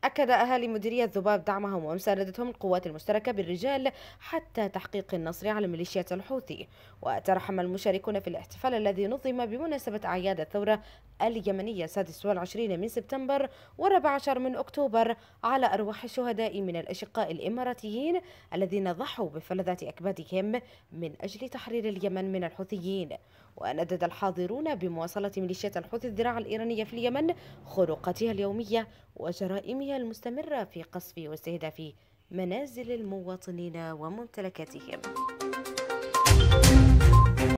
أكد أهالي مديرية ذباب دعمهم ومساندتهم القوات المشتركة بالرجال حتى تحقيق النصر على ميليشيات الحوثي. وترحم المشاركون في الاحتفال الذي نظم بمناسبة أعياد الثورة اليمنية 26 من سبتمبر و14 من أكتوبر على أرواح الشهداء من الأشقاء الإماراتيين الذين ضحوا بفلذات أكبادهم من أجل تحرير اليمن من الحوثيين. وندد الحاضرون بمواصلة ميليشيات الحوثي الذراع الإيرانية في اليمن خروقاتها اليومية وجرائمها المستمرة في قصف واستهداف منازل المواطنين وممتلكاتهم.